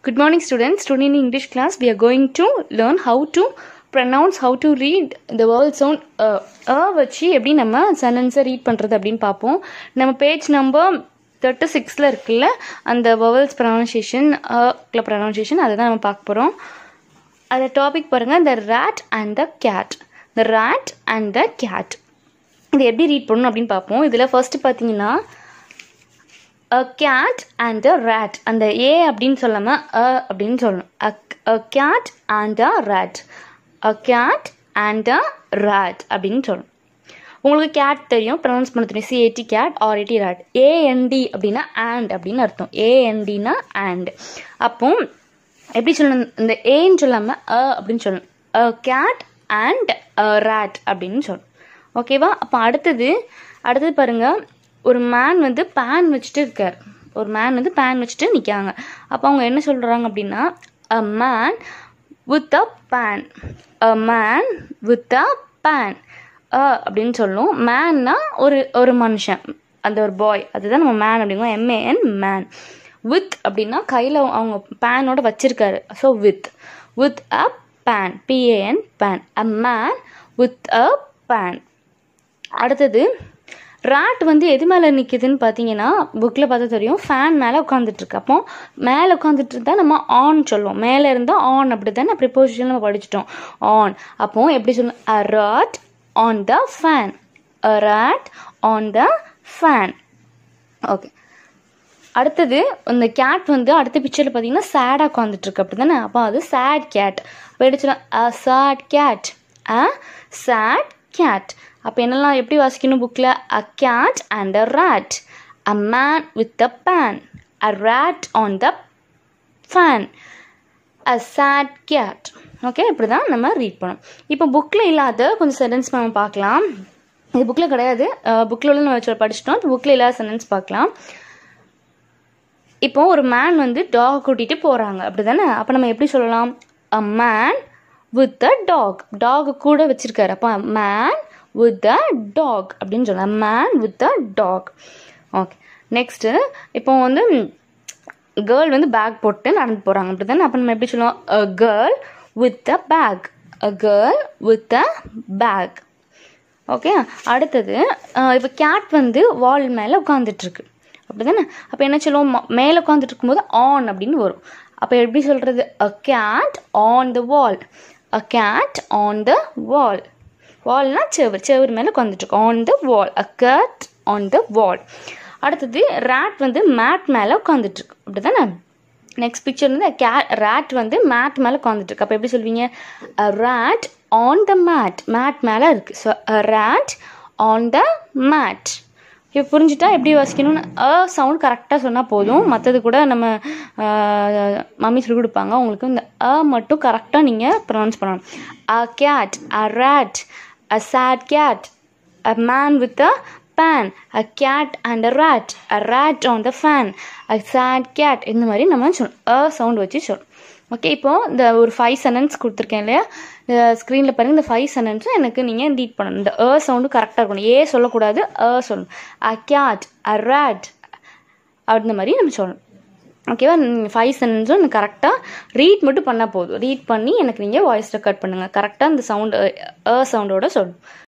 Good morning students. Today in English class we are going to learn how to pronounce, how to read the vowel sound வச்சு எப்படி நம்ம சென்டென்ஸை read பண்ணுறது அப்படின்னு பார்ப்போம். நம்ம பேஜ் நம்பர் 36ல இருக்குல்ல அந்த vowels pronunciation அதை தான் நம்ம பார்க்க போகிறோம். அந்த டாபிக் பாருங்கள், the rat and the cat. The rat and the cat. இது எப்படி ரீட் பண்ணணும் அப்படின்னு பார்ப்போம். இதில் ஃபர்ஸ்ட் பார்த்தீங்கன்னா a cat and a rat. அந்த a அப்படின்னு சொல்லாம அப்படின்னு சொல்லணும். a cat and a rat. a cat and a rat அப்படின்னு சொல்லணும். உங்களுக்கு cat தெரியும், ப்ரொனவுன்ஸ் பண்ண தெரியும். cat cat or it rat. and அப்படின்னா and அப்படின்னு அர்த்தம். andனா and. அப்போ எப்படி சொல்லணும், இந்த ஏன்னு சொல்லாம அப்படின்னு சொல்லணும். a cat and a rat அப்படின்னு சொல்லணும். ஓகேவா? அப்போ அடுத்தது பாருங்க, ஒரு மேன் வந்து பேன் வச்சுட்டு இருக்கார். ஒரு மேன் வந்து பேன் வச்சுட்டு நிற்காங்க. அப்போ அவங்க என்ன சொல்கிறாங்க அப்படின்னா a man with a pan. a man with a pan. அப்படின்னு சொல்லணும். மேன்னா ஒரு மனுஷன், அந்த ஒரு பாய், அதுதான் நம்ம மேன் அப்படிங்கிறோம். MAN man. வித் அப்படின்னா கையில் அவங்க பேனோட வச்சிருக்காரு. So with a pan. PAN pan. a man with a pan. அடுத்தது ராட் வந்து எது மேலே நிற்கிதுன்னு பார்த்தீங்கன்னா புக்கில் பார்த்தா தெரியும், ஃபேன் மேலே உட்காந்துட்ருக்கு. அப்போ மேலே உட்காந்துட்டு இருந்தால் நம்ம ஆன் சொல்லுவோம். மேலே இருந்தால் ஆன், அப்படி தானே ப்ரிப்போசிஷன் நம்ம படிச்சிட்டோம். ஆன். அப்போ எப்படி சொல்லணும், a rat on the fan. a rat on the fan. Okay. அடுத்தது இந்த கேட் வந்து அடுத்த பிக்சரில் பார்த்தீங்கன்னா சேடாக உட்காந்துட்ருக்கு, அப்படி தானே? அப்போ அது சேட் கேட். அப்போ எப்படி சொல்லலாம், a sad cat. a sad cat. அப்போ என்னெல்லாம் எப்படி வாசிக்கணும் புக்கில், a cat and a rat. a man with a pan. a rat on the fan. a sad cat. Okay, இப்படி தான் நம்ம ரீட் பண்ணோம். இப்போ புக்கில் இல்லாத கொஞ்சம் சென்டென்ஸ் நம்ம பார்க்கலாம். இது புக்கில் கிடையாது, புக்கில் உள்ள நம்ம படிச்சிட்டோம். இப்போ புக்கில் இல்லாத சென்டென்ஸ் பார்க்கலாம். இப்போ ஒரு மேன் வந்து டாக் கூட்டிகிட்டு போகிறாங்க, அப்படி தானே? அப்போ நம்ம எப்படி சொல்லலாம், a man with a dog. Dog கூட வச்சுருக்காரு. அப்போ man with a dog அப்படின்னு சொல்லலாம். man with a dog. Okay. Next இப்போ வந்து கேர்ள் வந்து பேக் போட்டு நடந்து போகிறாங்க, அப்படி தானே? அப்போ நம்ம எப்படி சொல்லுவோம், a girl with a bag. a girl with a bag. Okay. அடுத்தது இப்போ கேட் வந்து வால் மேலே உட்காந்துட்ருக்கு, அப்படி தானே? அப்போ என்ன சொல்லுவோம், மேலே உட்காந்துட்டு இருக்கும்போது ஆன் அப்படின்னு வரும். அப்போ எப்படி சொல்கிறது, a cat on the wall. a cat on the wall. வால்னா செவர் மேலே உட்காந்துட்ருக்கு. on the wall. a cat on the wall. அடுத்தது ரேட் வந்து மேட் மேலே உட்காந்துட்ருக்கு, அப்படி தானே? நெக்ஸ்ட் பிக்சர் வந்து ரேட் வந்து மேட் மேலே உட்காந்துட்ருக்கு. அப்போ எப்படி சொல்வீங்க, a rat on the mat. Mat மேலே இருக்குது. So a rat on the mat. இப்போ புரிஞ்சுட்டா எப்படி வாசிக்கணும்னு சவுண்ட் கரெக்டாக சொன்னால் போதும். மற்றது கூட நம்ம மம்மி சொல்லி கொடுப்பாங்க. உங்களுக்கு இந்த மட்டும் கரெக்டாக நீங்கள் ப்ரொனவுன்ஸ் பண்ணணும். a cat, a rat, a sad cat, a man with a pan, a cat and a rat on the fan, a sad cat. இந்த மாதிரி நம்ம சொல்லணும், சவுண்ட் வச்சு சொல்லணும். ஓகே. இப்போது இந்த ஒரு 5 சென்டென்ஸ் கொடுத்துருக்கேன் இல்லையா, ஸ்க்ரீனில் பாருங்கள். இந்த 5 சென்டென்ஸும் எனக்கு நீங்கள் ரீட் பண்ணணும். இந்த சவுண்டு கரெக்டாக இருக்கணும். சொல்லக்கூடாது, சொல்லணும். a cat, a rat, அந்த மாதிரி நம்ம சொல்லணும். ஓகேவா? 5 சென்டென்ஸும் எனக்கு கரெக்டாக ரீட் மட்டும் பண்ணால் போதும். ரீட் பண்ணி எனக்கு நீங்கள் வாய்ஸ் ரெக்கார்ட் பண்ணுங்கள். கரெக்டாக இந்த சவுண்டு சவுண்டோட சொல்லணும்.